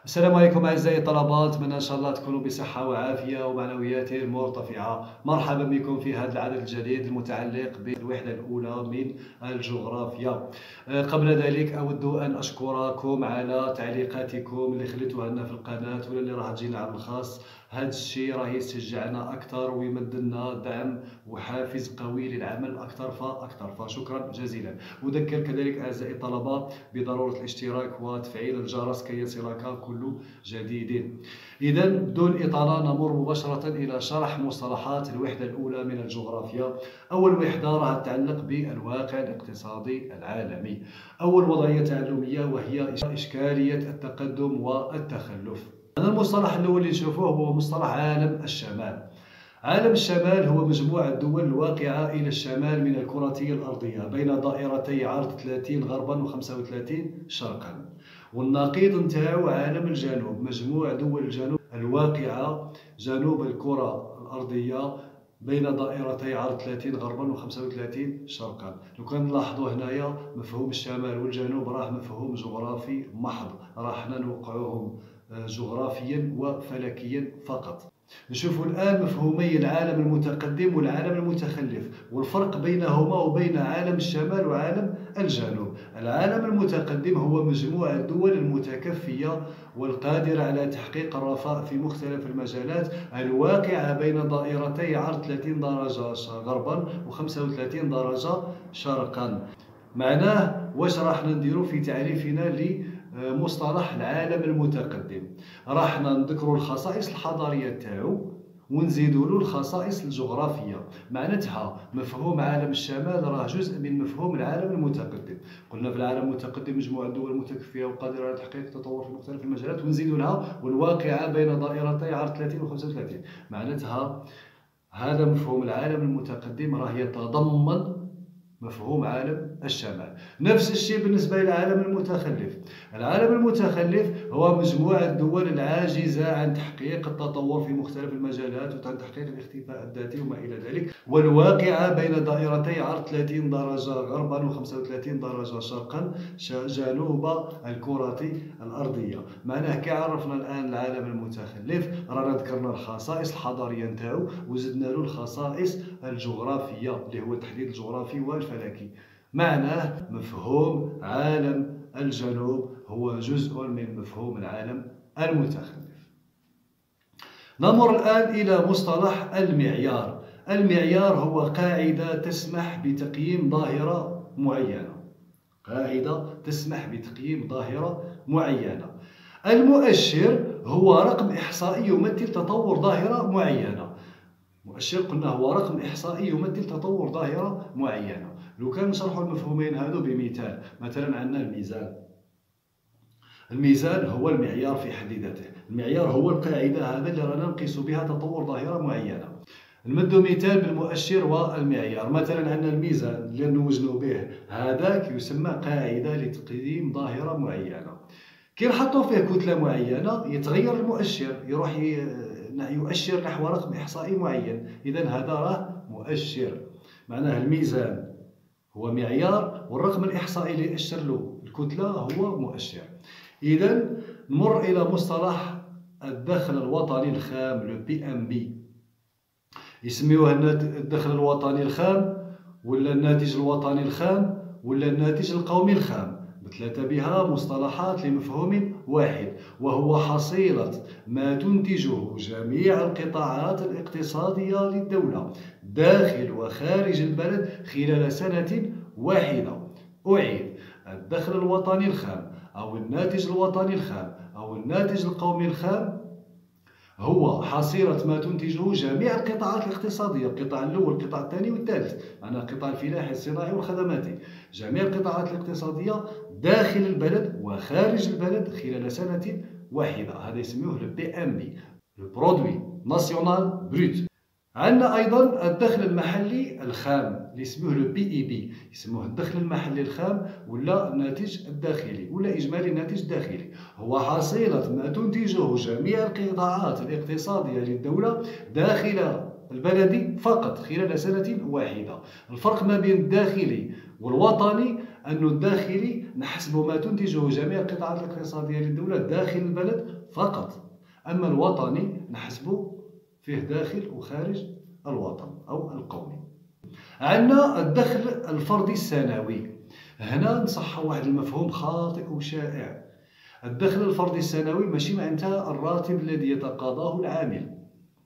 السلام عليكم أعزائي الطلبة، نتمنى إن شاء الله تكونوا بصحة وعافية ومعنويات مرتفعة. مرحبا بكم في هذا العدد الجديد المتعلق بالوحدة الأولى من الجغرافيا. قبل ذلك أود أن أشكركم على تعليقاتكم اللي خليتوها لنا في القناة ولا اللي راح تجينا على الخاص. هذا الشيء راه يشجعنا أكثر ويمدلنا دعم وحافز قوي للعمل أكثر فأكثر، فشكرا جزيلا. أذكر كذلك أعزائي الطلبة بضرورة الاشتراك وتفعيل الجرس كي يصلك كل جديد. إذا بدون إطالة نمر مباشرة إلى شرح مصطلحات الوحدة الأولى من الجغرافيا. أول وحدة راح تتعلق بالواقع الاقتصادي العالمي. أول وضعية تعلمية وهي إشكالية التقدم والتخلف. هذا المصطلح الأول اللي نشوفوه هو مصطلح عالم الشمال. عالم الشمال هو مجموعة الدول الواقعة إلى الشمال من الكرة الأرضية بين دائرتي عرض 30 غربا و 35 شرقا. والنقيض نتاعو عالم الجنوب، مجموع دول الجنوب الواقعة جنوب الكرة الأرضية بين دائرتي عرض 30 غربا و 35 شرقا. لو كان نلاحظوا هنايا مفهوم الشمال والجنوب راه مفهوم جغرافي محض، راح نوقعوهم جغرافيا وفلكيا فقط. نشوفوا الآن مفهومي العالم المتقدم والعالم المتخلف والفرق بينهما وبين عالم الشمال وعالم الجنوب. العالم المتقدم هو مجموعة الدول المتكفية والقادرة على تحقيق الرفاه في مختلف المجالات الواقعة بين دائرتي عرض 30 درجة غربا و 35 درجة شرقا. معناه واش راح نديرو في تعريفنا لمصطلح العالم المتقدم؟ راح نذكروا الخصائص الحضاريه تاعو ونزيدوا له الخصائص الجغرافيه. معناتها مفهوم عالم الشمال راه جزء من مفهوم العالم المتقدم. قلنا في العالم المتقدم مجموعه الدول المتكفيه وقادره على تحقيق التطور في مختلف المجالات، ونزيدوا لها والواقعه بين دائرتي عرض 30 و 35. معناتها هذا مفهوم العالم المتقدم راه يتضمن مفهوم عالم الشمال. نفس الشيء بالنسبة للعالم المتخلف. العالم المتخلف هو مجموعة الدول العاجزة عن تحقيق التطور في مختلف المجالات وعن تحقيق الاكتفاء الذاتي وما إلى ذلك، والواقعة بين دائرتي عرض 30 درجة غربا و 35 درجة شرقا جنوب الكرة الأرضية. معناه كي عرفنا الآن العالم المتخلف رانا ذكرنا الخصائص الحضارية نتاعو وزدنا له الخصائص الجغرافية اللي هو التحديد الجغرافي والفلكي. معناه مفهوم عالم الجنوب هو جزء من مفهوم العالم المتخلف. نمر الآن إلى مصطلح المعيار. المعيار هو قاعدة تسمح بتقييم ظاهرة معينة. قاعدة تسمح بتقييم ظاهرة معينة. المؤشر هو رقم إحصائي يمثل تطور ظاهرة معينة. مؤشر قلنا هو رقم إحصائي يمثل تطور ظاهرة معينة. لو كان نشرحوا المفهومين هذو بمثال، مثلا عندنا الميزان. الميزان هو المعيار في حد ذاته. المعيار هو القاعدة هذا اللي رانا نقيس بها تطور ظاهرة معينة. نمدوا مثال بالمؤشر والمعيار. مثلا عندنا الميزان اللي نوزنوا به، هذاك يسمى قاعدة لتقييم ظاهرة معينة. كي نحطوا فيه كتلة معينة يتغير المؤشر، يروح يؤشر نحو رقم إحصائي معين. إذا هذا راه مؤشر. معناه الميزان هو معيار والرقم الإحصائي اللي يأشر له الكتلة هو مؤشر. إذا نمر إلى مصطلح الدخل الوطني الخام، لو PNB. يسميوه الدخل الوطني الخام ولا الناتج الوطني الخام ولا الناتج القومي الخام، بثلاثة بها مصطلحات لمفهوم واحد، وهو حصيلة ما تنتجه جميع القطاعات الاقتصادية للدولة داخل وخارج البلد خلال سنة واحدة. أعيد: الدخل الوطني الخام أو الناتج الوطني الخام أو الناتج القومي الخام هو حصيلة ما تنتجه جميع القطاعات الاقتصادية، القطاع الأول القطاع الثاني والثالث، معناه القطاع الفلاحي الصناعي والخدماتي، جميع القطاعات الاقتصادية داخل البلد وخارج البلد خلال سنة واحدة. هذا يسموه لو PNB، لو برودوي ناسيونال بروت. عندنا أيضا الدخل المحلي الخام اللي يسموه لو PIB، يسموه الدخل المحلي الخام ولا الناتج الداخلي ولا إجمالي الناتج الداخلي. هو حصيلة ما تنتجه جميع القطاعات الاقتصادية للدولة داخل البلد فقط خلال سنة واحدة. الفرق ما بين الداخلي والوطني أنه الداخلي نحسب ما تنتجه جميع القطاعات الاقتصادية للدولة داخل البلد فقط، أما الوطني نحسبه فيه داخل وخارج الوطن أو القومي. عندنا الدخل الفردي السنوي. هنا نصحح واحد المفهوم خاطئ وشائع. الدخل الفردي السنوي ماشي معناتها الراتب الذي يتقاضاه العامل،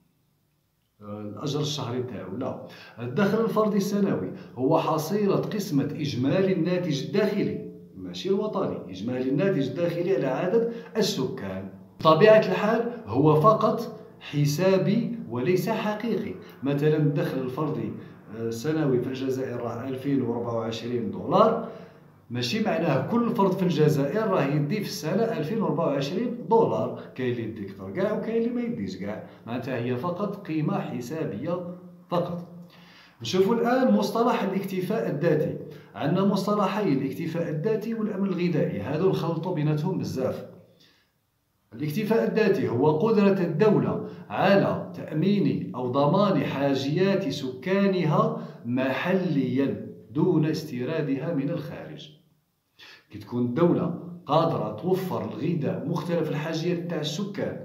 الأجر الشهري تاعو، لا. الدخل الفردي السنوي هو حصيلة قسمة إجمالي الناتج الداخلي، ماشي الوطني، إجمالي الناتج الداخلي على عدد السكان. بطبيعة الحال هو فقط حسابي وليس حقيقي. مثلا الدخل الفردي السنوي في الجزائر راه 2024 دولار، ماشي معناه كل فرد في الجزائر راه يدي في السنة 2024 دولار، كاين اللي يدي أكثر كاع وكاين اللي ما يديش كاع، معناتها هي فقط قيمة حسابية فقط. نشوفوا الآن مصطلح الاكتفاء الذاتي. عندنا مصطلحي الاكتفاء الذاتي والأمن الغذائي، هادو نخلطوا بيناتهم بزاف. الاكتفاء الذاتي هو قدرة الدولة على تأمين أو ضمان حاجيات سكانها محليا دون استيرادها من الخارج. كي تكون الدولة قادرة توفر الغذاء مختلف الحاجيات تاع السكان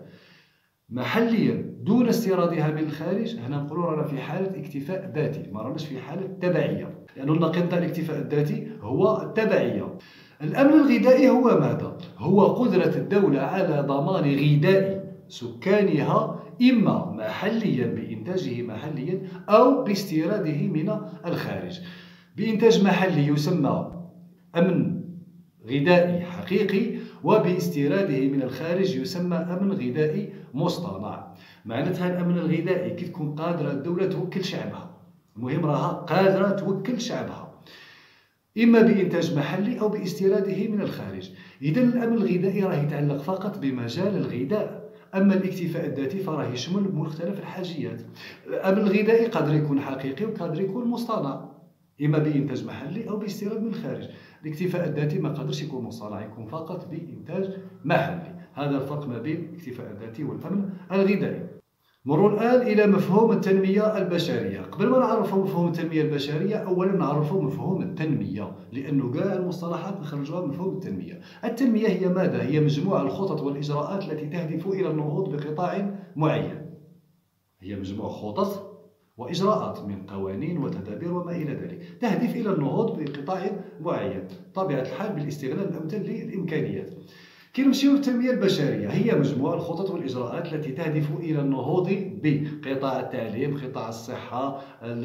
محليا دون استيرادها من الخارج، هنا نقولوا رانا في حالة اكتفاء ذاتي، ما راناش في حالة تبعية، لأن النقيض تاع الاكتفاء الذاتي هو التبعية. الأمن الغذائي هو ماذا؟ هو قدرة الدولة على ضمان غذاء سكانها إما محليا بإنتاجه محليا أو باستيراده من الخارج. بإنتاج محلي يسمى أمن غذائي حقيقي، وباستيراده من الخارج يسمى أمن غذائي مصطنع. معناتها الأمن الغذائي كي تكون قادرة الدولة توكل شعبها، المهم راها قادرة توكل شعبها إما بإنتاج محلي أو باستيراده من الخارج. إذا الأمن الغذائي راه يتعلق فقط بمجال الغذاء، أما الاكتفاء الذاتي فراه يشمل مختلف الحاجيات. الأمن الغذائي قادر يكون حقيقي وقادر يكون مصطنع، إما بإنتاج محلي أو باستيراد من الخارج. الاكتفاء الذاتي ما قادرش يكون مصطنع، يكون فقط بإنتاج محلي. هذا الفرق ما بين الاكتفاء الذاتي والأمن الغذائي. مروا الآن إلى مفهوم التنمية البشرية. قبل ما نعرفوا مفهوم التنمية البشرية، أولا نعرفوا مفهوم التنمية، لأنه كاع المصطلحات نخرجوها من مفهوم التنمية. التنمية هي ماذا؟ هي مجموعة الخطط والإجراءات التي تهدف إلى النهوض بقطاع معين. هي مجموعة خطط وإجراءات من قوانين وتدابير وما إلى ذلك تهدف إلى النهوض بقطاع معين، طبيعة الحال بالاستغلال الأمثل للإمكانيات. كي نمشيو للتنمية البشرية، هي مجموعة الخطط والإجراءات التي تهدف إلى النهوض بقطاع التعليم، قطاع الصحة،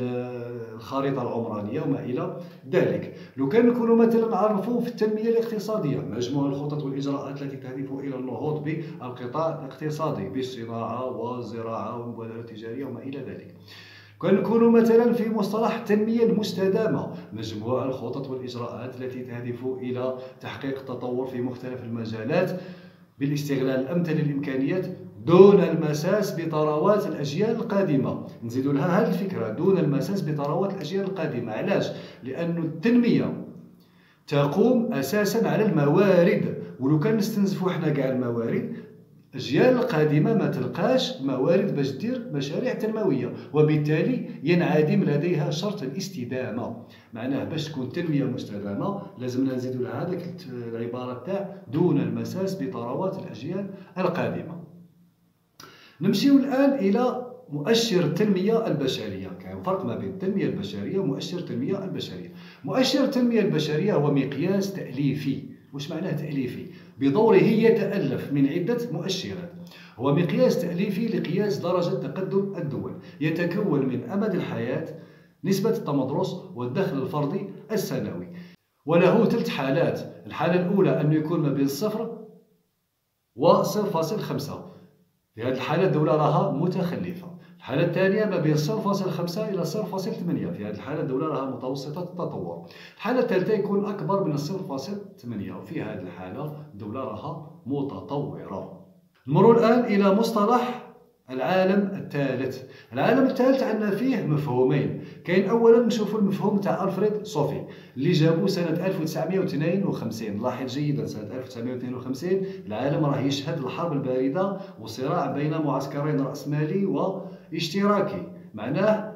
الخريطة العمرانية وما إلى ذلك. لو كان نكونوا مثلا نعرفوا في التنمية الاقتصادية، مجموعة الخطط والإجراءات التي تهدف إلى النهوض بالقطاع الاقتصادي، بالصناعة والزراعة والمبادرة التجارية وما إلى ذلك. كان نكونوا مثلا في مصطلح التنمية المستدامة، مجموعة الخطط والإجراءات التي تهدف إلى تحقيق التطور في مختلف المجالات بالاستغلال الأمثل للإمكانيات دون المساس بثروات الأجيال القادمة. نزيد لها هذه الفكرة، دون المساس بثروات الأجيال القادمة. علاش؟ لأن التنمية تقوم أساسا على الموارد، ولو كان نستنزفوا حنا كاع الموارد، الأجيال القادمة ما تلقاش موارد باش دير مشاريع تنموية، وبالتالي ينعدم لديها شرط الاستدامة. معناه باش تكون تنمية مستدامة لازمنا نزيدوا لها هذيك العبارة تاع دون المساس بثروات الأجيال القادمة. نمشيو الآن إلى مؤشر التنمية البشرية. كاين فرق ما بين التنمية البشرية ومؤشر التنمية البشرية. مؤشر التنمية البشرية هو مقياس تأليفي. واش معناه تأليفي؟ بدوره يتألف من عدة مؤشرات. هو مقياس تأليفي لقياس درجة تقدم الدول، يتكون من أمد الحياة، نسبة التمدرس، والدخل الفردي السنوي. وله 3 حالات. الحالة الأولى أنه يكون ما بين 0 و 0.5. في هذه الحالة الدولة راها متخلفة. الحالة الثانية ما بين 0.5 إلى 0.8. في هذه الحالة الدولة راها متوسطة التطور. الحالة الثالثة يكون أكبر من 0.8، وفي هذه الحالة الدولة راها متطورة. نمر الآن إلى مصطلح العالم الثالث. العالم الثالث عندنا فيه مفهومين. كاين أولا نشوفوا المفهوم تاع ألفريد صوفي اللي جابوه سنة 1952. لاحظ جيدا، سنة 1952 العالم راه يشهد الحرب الباردة وصراع بين معسكرين رأسمالي واشتراكي. معناه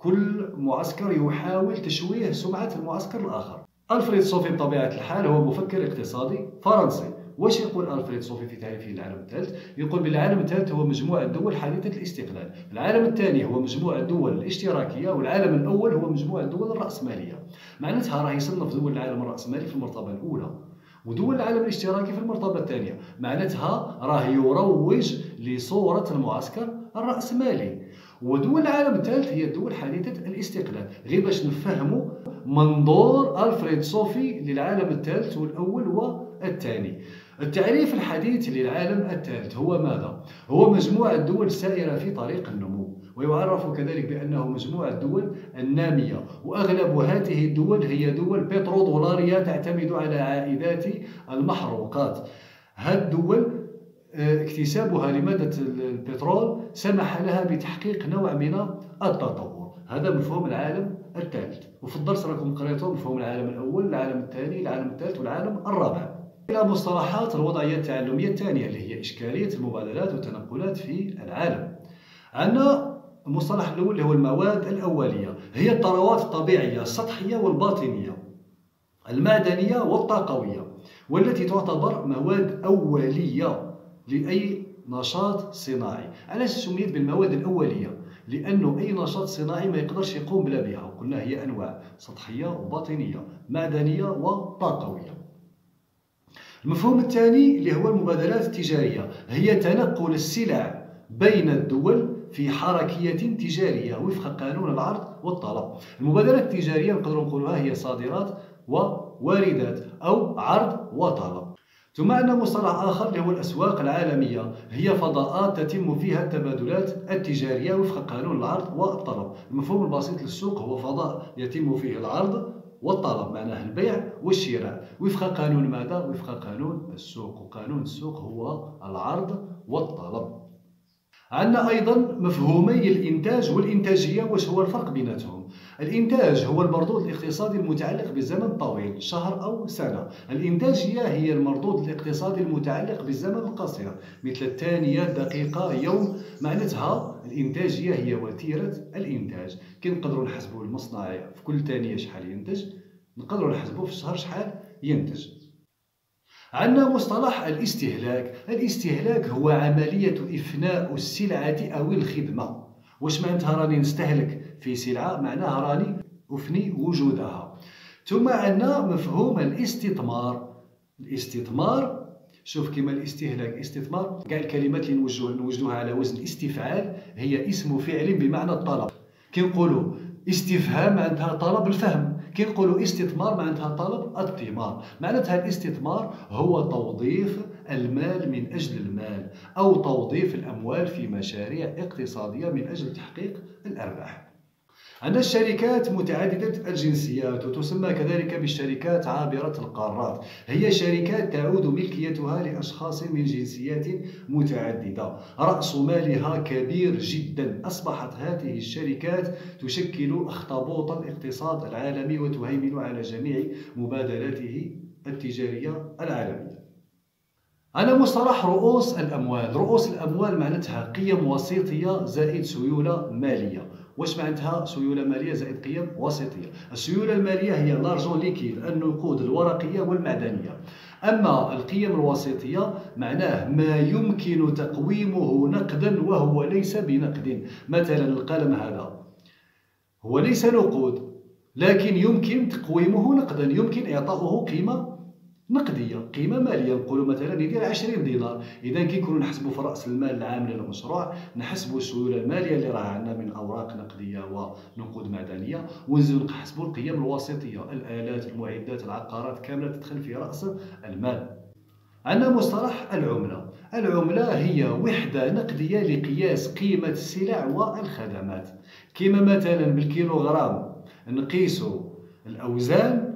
كل معسكر يحاول تشويه سمعة المعسكر الآخر. ألفريد صوفي بطبيعة الحال هو مفكر اقتصادي فرنسي. واش يقول ألفريد صوفي في تعريفه للعالم الثالث؟ يقول بالعالم الثالث هو مجموعة دول حديثة الاستقلال، العالم الثاني هو مجموعة دول الاشتراكية، والعالم الأول هو مجموعة دول الرأسمالية. معناتها راه يصنف دول العالم الرأسمالي في المرتبة الأولى ودول العالم الاشتراكي في المرتبة الثانية، معناتها راه يروج لصورة المعسكر الرأسمالي. ودول العالم الثالث هي الدول حديثة الاستقلال. غير باش نفهموا منظور ألفريد صوفي للعالم الثالث والأول والثاني. التعريف الحديث للعالم الثالث هو ماذا؟ هو مجموعة دول سائرة في طريق النمو، ويعرف كذلك بأنه مجموعة دول النامية، وأغلب هذه الدول هي دول بترودولارية تعتمد على عائدات المحروقات. هذه الدول اكتسابها لمادة البترول سمح لها بتحقيق نوع من التطور. هذا مفهوم العالم الثالث، وفي الدرس راكم قريتوا مفهوم العالم الأول، العالم الثاني، العالم الثالث، والعالم الرابع. إلى مصطلحات الوضعية التعلمية الثانية اللي هي إشكالية المبادلات والتنقلات في العالم. عندنا المصطلح الأول اللي هو المواد الأولية، هي الثروات الطبيعية السطحية والباطنية المعدنية والطاقوية، والتي تعتبر مواد أولية لأي نشاط صناعي. علاش سميت بالمواد الأولية؟ لأنه أي نشاط صناعي ما يقدرش يقوم بلا بها، وقلنا هي أنواع سطحية وباطنية معدنية وطاقوية. المفهوم الثاني اللي هو المبادلات التجارية، هي تنقل السلع بين الدول في حركية تجارية وفق قانون العرض والطلب. المبادلات التجارية نقدر نقولها هي صادرات وواردات أو عرض وطلب. ثم عندنا مصطلح آخر اللي هو الأسواق العالمية، هي فضاءات تتم فيها التبادلات التجارية وفق قانون العرض والطلب. المفهوم البسيط للسوق هو فضاء يتم فيه العرض والطلب، معناه البيع والشراء وفق قانون ماذا؟ وفق قانون السوق، وقانون السوق هو العرض والطلب. عندنا أيضا مفهومي الإنتاج والإنتاجية. واش هو الفرق بيناتهم؟ الإنتاج هو المردود الاقتصادي المتعلق بالزمن طويل، شهر أو سنة. الإنتاجية هي المردود الاقتصادي المتعلق بالزمن القصير، مثل الثانية، دقيقة، يوم. معناتها الإنتاجية هي وتيرة الإنتاج. كي نقدروا نحسبوا المصنع في كل ثانية شحال ينتج، نقدروا نحسبوا في الشهر شحال ينتج. عندنا مصطلح الاستهلاك. الاستهلاك هو عملية إفناء السلعة أو الخدمة. واش معناتها راني نستهلك في سلعة؟ معناها راني أفني وجودها. ثم عندنا مفهوم الاستثمار. الاستثمار، شوف كيما الاستهلاك استثمار، كاع الكلمات اللي نوجدوها على وزن استفعال هي اسم فعل بمعنى الطلب. كي نقولوا استفهام معناتها طلب الفهم، كي نقولوا استثمار معناتها طلب الثمار. معناتها الاستثمار هو توظيف المال من أجل المال، أو توظيف الأموال في مشاريع اقتصادية من أجل تحقيق الأرباح. عندنا الشركات متعددة الجنسيات، وتسمى كذلك بالشركات عابرة القارات. هي شركات تعود ملكيتها لأشخاص من جنسيات متعددة، رأس مالها كبير جدا. أصبحت هذه الشركات تشكل أخطبوط الاقتصاد العالمي وتهيمن على جميع مبادلاته التجارية العالمية. أنا مصطلح رؤوس الأموال. رؤوس الأموال معناتها قيم وسيطية زائد سيولة مالية. واش معناتها سيولة مالية زائد قيم وسيطية؟ السيولة المالية هي لارجون ليكيد، النقود الورقية والمعدنية. أما القيم الوسيطية معناه ما يمكن تقويمه نقدا وهو ليس بنقد. مثلا القلم هذا هو ليس نقود، لكن يمكن تقويمه نقدا، يمكن إعطاؤه قيمة نقدية، قيمة مالية. نقولوا مثلا يدير 20 دينار. إذا كي نكونوا نحسبوا في رأس المال العام للمشروع، نحسبوا السيولة المالية اللي راها عندنا من أوراق نقدية ونقود معدنية، ونزيدوا نحسبوا القيم الوسيطية، الآلات، المعدات، العقارات، كاملة تدخل في رأس المال. عندنا مصطلح العملة. العملة هي وحدة نقدية لقياس قيمة السلع والخدمات. كما مثلا بالكيلوغرام نقيسوا الأوزان،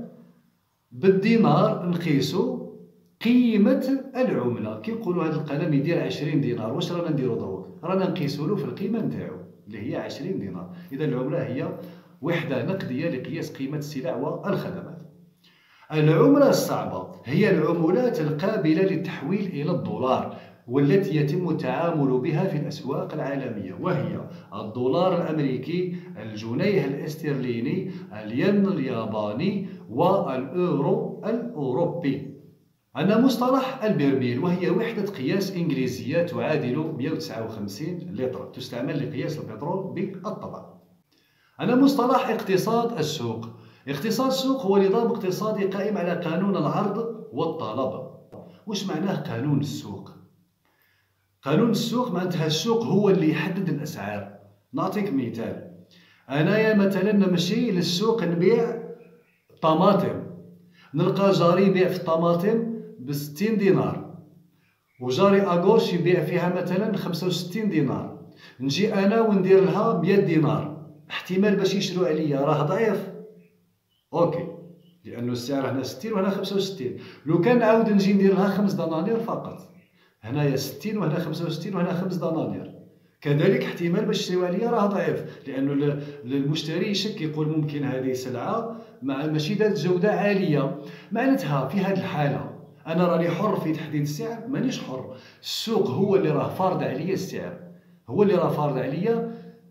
بالدينار نقيسوا قيمة العملة. كي نقولوا هذا القلم يدير 20 دينار، واش رانا نديرو دروك؟ رانا نقيسوا له في القيمة نتاعو اللي هي 20 دينار. إذا العملة هي وحدة نقدية لقياس قيمة السلع والخدمات. العملة الصعبة هي العملات القابلة للتحويل إلى الدولار. والتي يتم التعامل بها في الأسواق العالمية، وهي الدولار الأمريكي، الجنيه الاسترليني، الين الياباني، والأورو الأوروبي. عندنا مصطلح البرميل، وهي وحدة قياس إنجليزية تعادل 159 لتر، تستعمل لقياس البترول بالطبع. عندنا مصطلح اقتصاد السوق. اقتصاد السوق هو نظام اقتصادي قائم على قانون العرض والطلب. واش معناه قانون السوق؟ قانون السوق معناتها السوق هو اللي يحدد الأسعار. نعطيك مثال، أنايا مثلا نمشي للسوق نبيع طماطم، نلقى جاري يبيع في الطماطم ب60 دينار، وجاري أغوش يبيع فيها مثلا 65 دينار، نجي أنا وندير لها 100 دينار، احتمال باش يشرو عليا راه ضعيف، أوكي، لأنه السعر هنا 60 وهنا 65. لو كان نعاود نجي ندير لها 5 دنانير فقط، هنايا 60 وهنا 65 وهنا 5 دنانير، كذلك احتمال باش يشريو عليا راه ضعيف، لأنه المشتري يشك، يقول ممكن هذه سلعة ماشي ذات جودة عالية. معناتها في هذه الحالة أنا راني حر في تحديد السعر؟ مانيش حر، السوق هو اللي راه فارض عليا السعر، هو اللي راه فارض عليا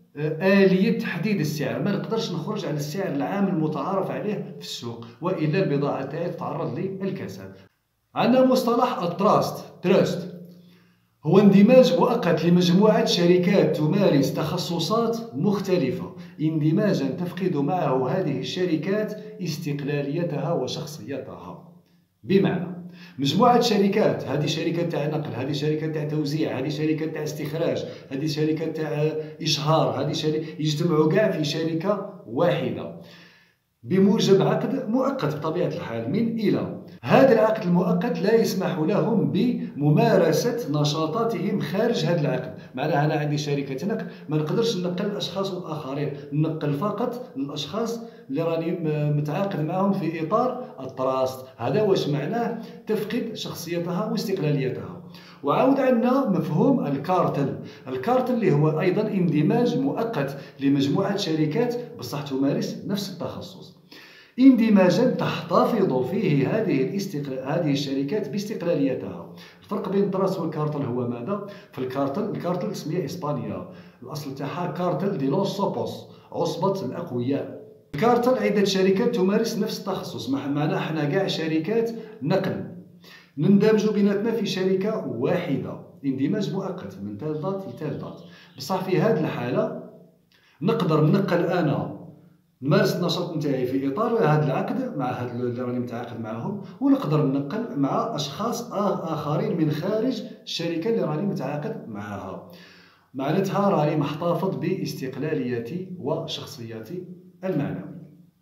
آلية تحديد السعر. ما نقدرش نخرج على السعر العام المتعارف عليه في السوق، وإلا البضاعة تاعي تتعرض للكساد. عندنا مصطلح تراست، هو اندماج مؤقت لمجموعة شركات تمارس تخصصات مختلفة، اندماجا تفقد معه هذه الشركات استقلاليتها وشخصيتها. بمعنى مجموعة شركات، هذه شركة تاع نقل، هذه شركة تاع توزيع، هذه شركة تاع استخراج، هذه شركة تاع إشهار، هذه شركة، يجتمعوا كاع في شركة واحدة بموجب عقد مؤقت بطبيعة الحال من إلى. هذا العقد المؤقت لا يسمح لهم بممارسة نشاطاتهم خارج هذا العقد. معناها أنا عندي شركة نقل، ما نقدرش ننقل الأشخاص الآخرين، ننقل فقط الأشخاص اللي راني متعاقد معهم في إطار التراست. هذا واش معناه؟ تفقد شخصيتها واستقلاليتها. وعاود عندنا مفهوم الكارتل. الكارتل اللي هو أيضا اندماج مؤقت لمجموعة شركات بصح تمارس نفس التخصص، اندماجا تحتفظ فيه هذه الشركات باستقلاليتها. الفرق بين التراست والكارتل هو ماذا؟ في الكارتل تسمية إسبانية، الأصل تاعها كارتل دي لوس سوبوس، عصبة الأقوياء. الكارتل عدة شركات تمارس نفس التخصص، معناها احنا كاع شركات نقل نندمج بيناتنا في شركة واحدة، اندماج مؤقت من تال ذات لتال ذات. بصح في هذه الحالة نقدر ننقل أنا، نمارس النشاط نتاعي في إطار هذا العقد مع هاد اللي راني متعاقد معهم، ونقدر ننقل مع أشخاص آخرين من خارج الشركة اللي راني متعاقد معها. معناتها راني محتفظ باستقلاليتي وشخصيتي المعنوية.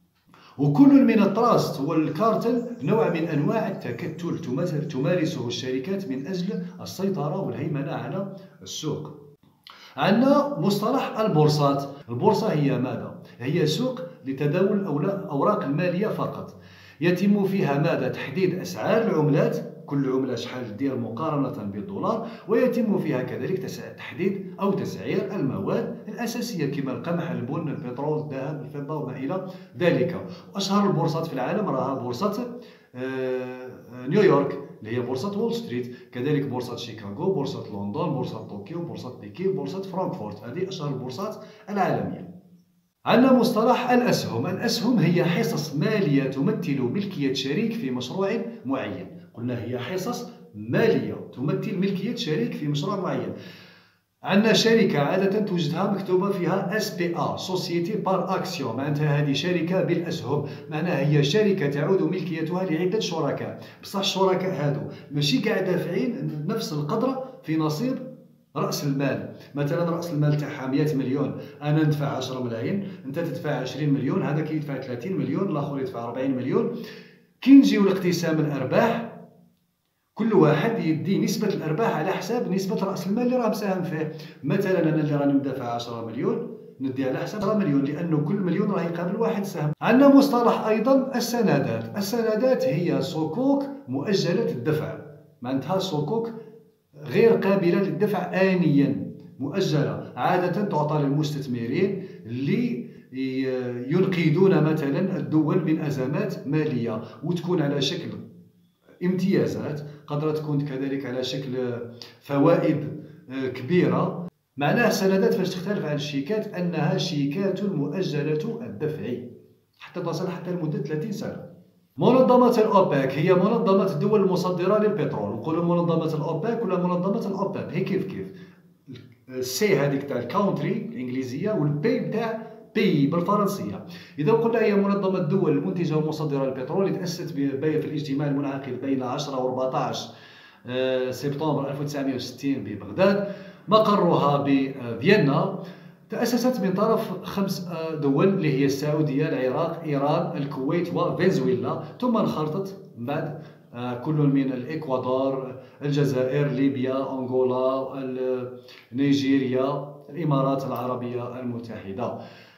وكل من التراست والكارتل نوع من أنواع التكتل تمارسه الشركات من أجل السيطرة والهيمنة على السوق. عندنا مصطلح البورصات. البورصة هي ماذا؟ هي سوق لتداول الأوراق المالية فقط، يتم فيها ماذا؟ تحديد أسعار العملات، كل عملة شحال دير مقارنة بالدولار، ويتم فيها كذلك تحديد أو تسعير المواد الأساسية كما القمح، البن، البترول، الذهب، الفضة وما إلى ذلك. وأشهر البورصات في العالم راها بورصة نيويورك اللي هي بورصة وول ستريت، كذلك بورصة شيكاغو، بورصة لندن، بورصة طوكيو، بورصة بكين، بورصة فرانكفورت. هذه أشهر البورصات العالمية. عندنا مصطلح الأسهم. الأسهم هي حصص مالية تمثل ملكية شريك في مشروع معين. قلنا هي حصص مالية تمثل ملكية شريك في مشروع معين. عندنا شركة عادة توجدها مكتوبة فيها SPA Société par Action، معناتها هذه شركة بالأسهم، معناها هي شركة تعود ملكيتها لعدة شركاء، بصح الشركاء هادو ماشي قاع دافعين نفس القدر في نصيب رأس المال. مثلا رأس المال تاعها 100 مليون، أنا ندفع 10 ملايين، أنت تدفع 20 مليون، هذاك يدفع 30 مليون، الآخر يدفع 40 مليون. كي نجيو لاقتسام الأرباح كل واحد يدي نسبة الأرباح على حساب نسبة رأس المال اللي راه مساهم فيه. مثلا أنا اللي راني مدافع 10 مليون ندي على حساب 10 مليون، لأنه كل مليون راه يقابل واحد سهم. عندنا مصطلح أيضا السندات. السندات هي صكوك مؤجلة الدفع، معناتها صكوك غير قابلة للدفع آنيا، مؤجلة، عادة تعطى للمستثمرين اللي ينقذون مثلا الدول من أزمات مالية، وتكون على شكل امتيازات، قدرت تكون كذلك على شكل فوائد كبيرة. معناه السندات فاش تختلف عن الشيكات أنها شيكات مؤجلة الدفع حتى تصل حتى لمدة 30 سنة. منظمة الأوبك هي منظمة الدول المصدرة للبترول، نقولوا منظمة الأوبك ولا منظمة الأوبك، هي كيف كيف. السي هذيك تاع الكاونتري الإنجليزية، والبي تاع بي بالفرنسية. إذا قلنا هي منظمة الدول المنتجة والمصدرة للبترول، تأسست في الاجتماع المنعقد بين 10 و 14 سبتمبر 1960 ببغداد، مقرها بفيينا. تأسست من طرف 5 دول اللي هي السعودية، العراق، إيران، الكويت وفنزويلا، ثم انخرطت بعد كل من الإكوادور، الجزائر، ليبيا، أنغولا، نيجيريا، الإمارات العربية المتحدة.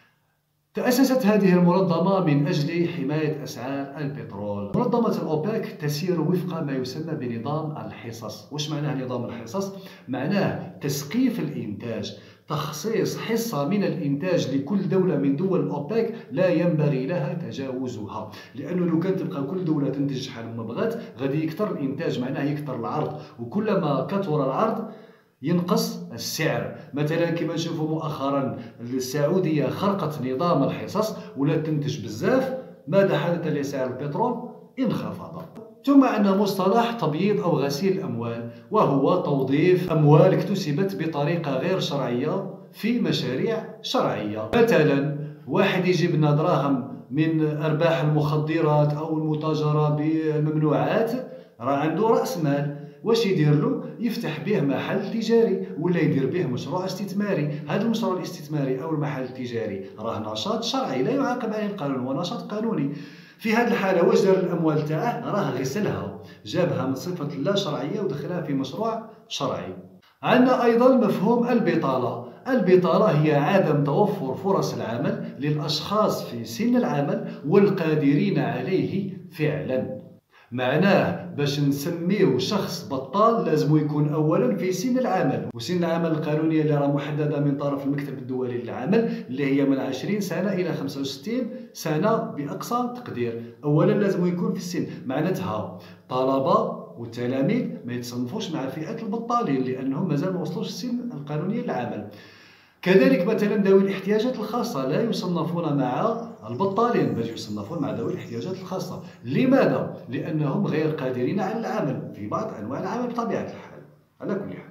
تأسست هذه المنظمة من أجل حماية أسعار البترول. منظمة الأوبك تسير وفق ما يسمى بنظام الحصص. وش معناه نظام الحصص؟ معناه تسقيف الإنتاج، تخصيص حصة من الإنتاج لكل دولة من دول الأوبك لا ينبغي لها تجاوزها، لأنه لو كانت تبقى كل دولة تنتج شحال ما بغات غادي يكثر الإنتاج، معناه يكثر العرض، وكلما كثر العرض ينقص السعر. مثلا كما نشوفوا مؤخرا السعودية خرقت نظام الحصص ولات تنتج بزاف، ماذا حدث لسعر البترول؟ انخفض. ثم عندنا مصطلح تبييض أو غسيل الأموال، وهو توظيف أموال اكتسبت بطريقة غير شرعية في مشاريع شرعية. مثلا واحد يجيب لنا دراهم من أرباح المخدرات أو المتاجرة بالممنوعات، راه عنده رأس مال، واش يدير له؟ يفتح به محل تجاري ولا يدير به مشروع استثماري. هذا المشروع الاستثماري أو المحل التجاري راه نشاط شرعي لا يعاقب عليه القانون، هو نشاط قانوني. في هذه الحالة واش دار الأموال تاعه؟ راه غسلها، جابها من صفة لا شرعية ودخلها في مشروع شرعي. عندنا أيضا مفهوم البطالة. البطالة هي عدم توفر فرص العمل للأشخاص في سن العمل والقادرين عليه فعلا. معناه باش نسميو شخص بطال لازم يكون اولا في سن العمل، وسن العمل القانونيه اللي راه محدده من طرف المكتب الدولي للعمل اللي هي من 20 سنه الى 65 سنه باقصى تقدير. اولا لازم يكون في السن، معناتها طلبه والتلاميذ ما يتصنفوش مع فئه البطالين لانهم مازال ما وصلوش السن القانونيه للعمل. كذلك مثلا ذوي الاحتياجات الخاصة لا يصنفون مع البطالين، بل يصنفون مع ذوي الاحتياجات الخاصة. لماذا؟ لأنهم غير قادرين على العمل في بعض أنواع العمل بطبيعة الحال. على كل حال،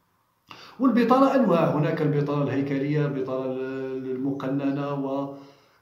والبطالة أنواع، هناك البطالة الهيكلية، البطالة المقننة، و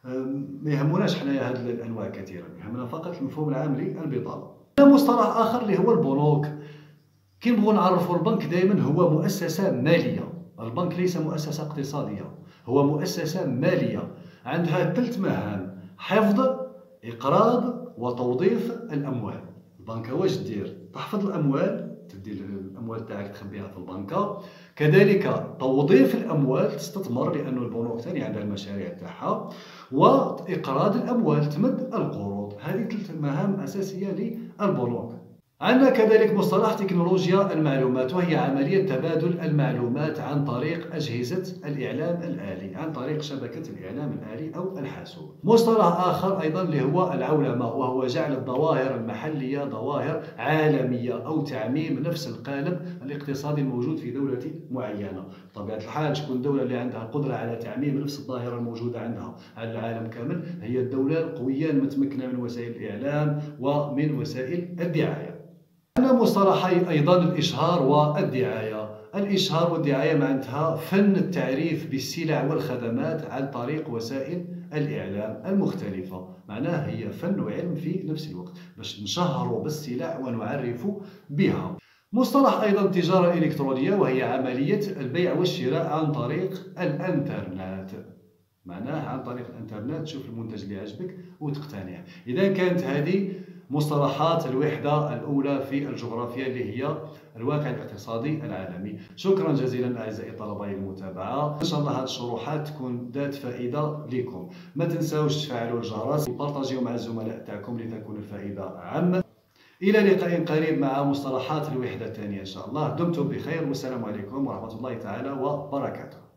ما يهموناش حنايا هذه الأنواع كثيرا، يهمنا فقط المفهوم العام للبطالة. مصطلح آخر اللي هو البنوك. كي نبغوا نعرفوا البنك دائما هو مؤسسة مالية. البنك ليس مؤسسة اقتصادية، هو مؤسسة مالية عندها 3 مهام: حفظ، إقراض، وتوظيف الأموال. البنكة واش دير؟ تحفظ الأموال، تدي الأموال تاعك تخبيها في البنكة. كذلك توظيف الأموال، تستثمر لأن البنوك ثاني عندها المشاريع تاعها. وإقراض الأموال، تمد القروض. هذه 3 مهام أساسية للبنوك. عندنا كذلك مصطلح تكنولوجيا المعلومات، وهي عملية تبادل المعلومات عن طريق أجهزة الإعلام الآلي، عن طريق شبكة الإعلام الآلي أو الحاسوب. مصطلح آخر أيضا اللي هو العولمة، وهو جعل الظواهر المحلية ظواهر عالمية أو تعميم نفس القالب الاقتصادي الموجود في دولة معينة. بطبيعة الحال شكون الدولة اللي عندها القدرة على تعميم نفس الظاهرة الموجودة عندها على العالم كامل؟ هي الدولة القوية المتمكنة من وسائل الإعلام ومن وسائل الدعاية. عندنا مصطلحين أيضا: الإشهار والدعاية. الإشهار والدعاية معناتها فن التعريف بالسلع والخدمات عن طريق وسائل الإعلام المختلفة. معناه هي فن وعلم في نفس الوقت باش نشهروا بالسلع ونعرف بها. مصطلح أيضا التجارة الإلكترونية، وهي عملية البيع والشراء عن طريق الإنترنت. معناه عن طريق الإنترنت تشوف المنتج اللي عجبك وتقتنع. إذا كانت هذه مصطلحات الوحدة الأولى في الجغرافيا اللي هي الواقع الاقتصادي العالمي. شكرا جزيلا أعزائي طلباء المتابعة، إن شاء الله هذه الشروحات تكون ذات فائدة لكم. ما تنساوش تفعلوا الجرس وبارطاجيو مع الزملاء تاعكم لتكون الفائدة عامة. إلى لقاء قريب مع مصطلحات الوحدة الثانية إن شاء الله. دمتم بخير والسلام عليكم ورحمة الله تعالى وبركاته.